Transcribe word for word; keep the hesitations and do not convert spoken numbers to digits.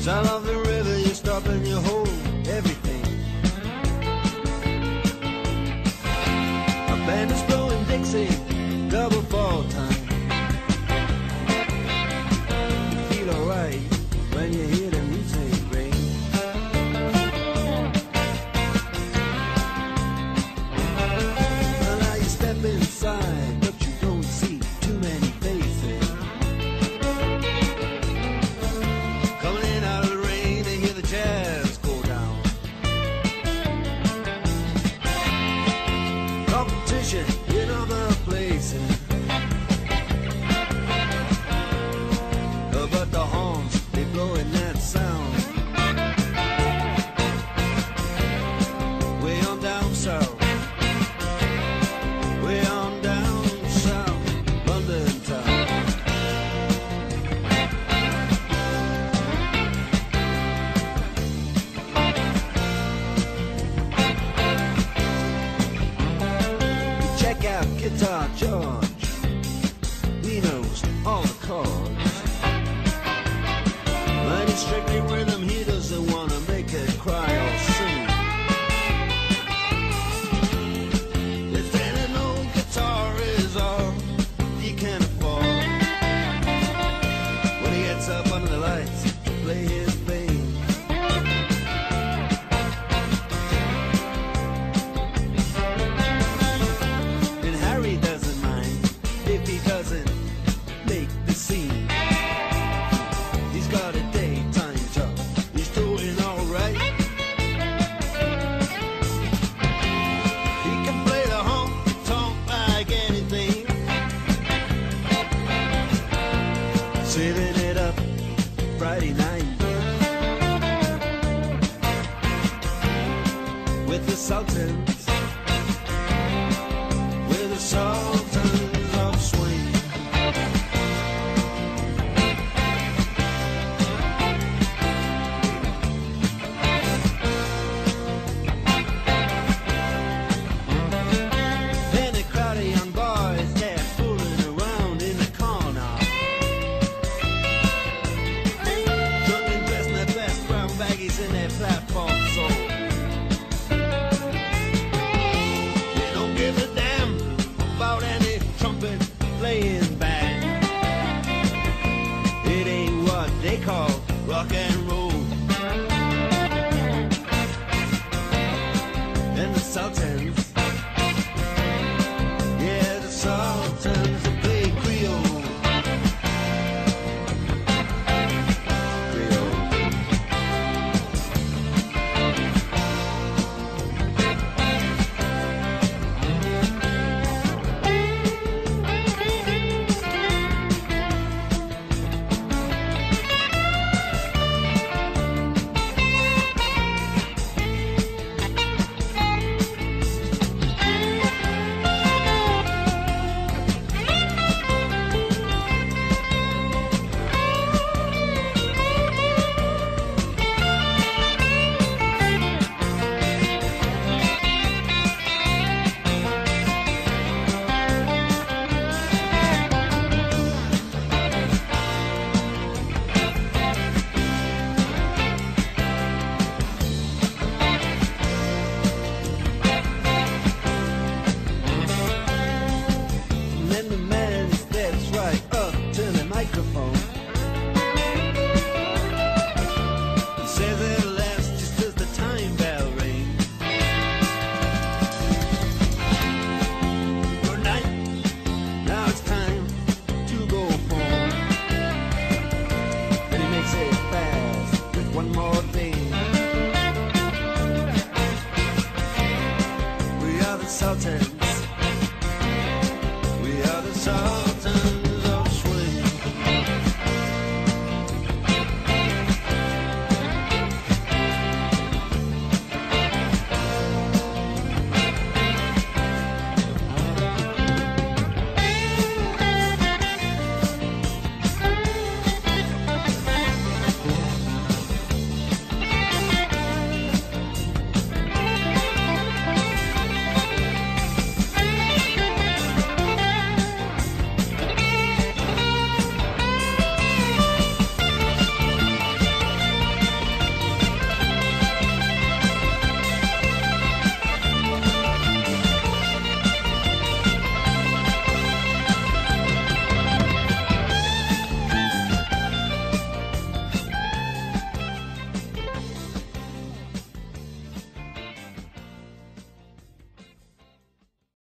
Sound of the river, you stop and you hold everything. A band is blowing Dixie, double fall time. You feel alright when you hear the music ring. Well, now you step inside, but you don't see too many faces. Coming in out of the rain, they hear the jazz go down. Competition in other places, but the horns, they blowing that sound. Way on down south, way on down south, London town. Check out Guitar George, he knows all the chords. But it's strictly rhythm, he doesn't want to make it cry or sing. If any old guitar is all he can afford, when he gets up under the lights to play his thing. And Harry doesn't mind if he doesn't make the scene. He's got a daytime job, he's doing alright. He can play the honky-tonk like anything, saving it up Friday night with the Sultans, with the Sultans of Swing. Then a crowd of young boys, they're fooling around in the corner, drunken, dressed in their best brown baggies in their platform soul. They don't give a damn about any trumpet playing band. It ain't what they call rock and